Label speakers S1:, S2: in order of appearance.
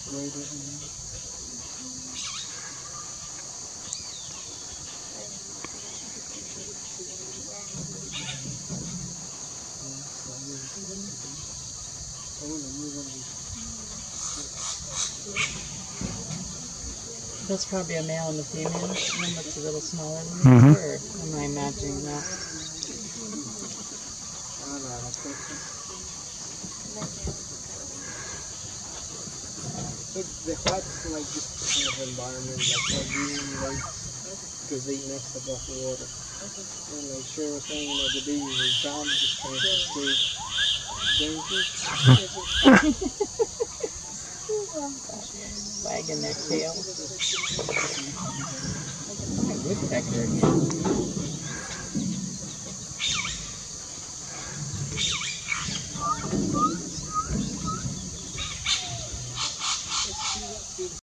S1: That's probably a male and a female. One looks a little smaller than the other, or am I imagining that?
S2: The huts like this kind of environment, like being like, because they nest above the water. And like Sherry was saying, the babies will jump just trying to escape danger.
S1: Wagging their tail. Woodpecker again.